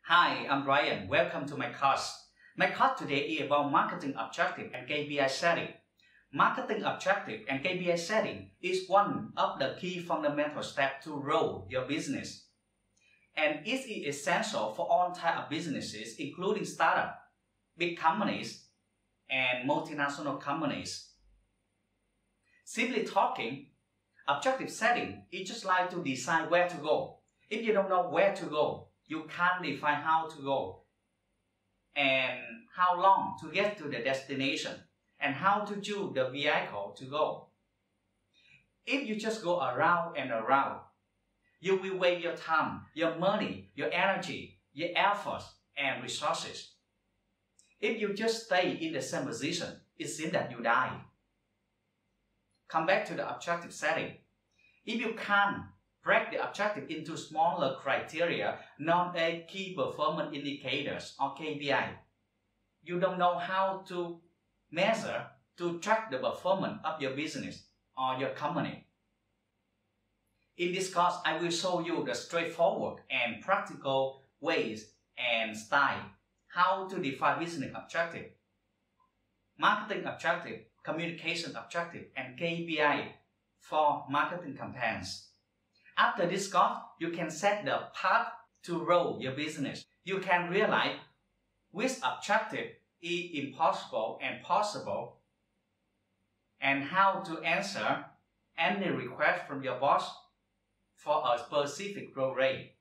Hi, I'm Ryan. Welcome to my course. My course today is about marketing objective and KPI setting. Marketing objective and KPI setting is one of the key fundamental steps to grow your business. And it is essential for all types of businesses, including startups, big companies, and multinational companies. Simply talking, objective setting is just like to decide where to go. If you don't know where to go, you can't define how to go and how long to get to the destination and how to choose the vehicle to go. If you just go around and around, you will waste your time, your money, your energy, your efforts, and resources. If you just stay in the same position, it seems that you die. Come back to the objective setting. If you can't break the objective into smaller criteria known as key performance indicators or KPI, you don't know how to measure, to track the performance of your business or your company. In this course, I will show you the straightforward and practical ways and style how to define business objective, marketing objective, communication objective, and KPI for marketing campaigns. After this course, you can set the path to grow your business. You can realize which objective is impossible and possible, and how to answer any request from your boss for a specific growth rate.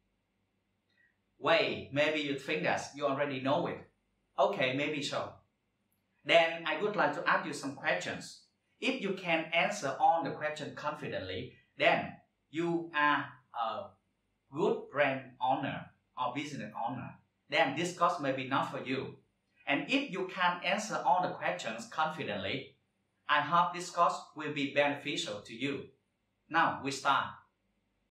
Wait, maybe you think that you already know it. Okay, maybe so. Then I would like to ask you some questions. If you can answer all the questions confidently, then you are a good brand owner or business owner. Then this course may be not for you. And if you can't answer all the questions confidently, I hope this course will be beneficial to you. Now we start.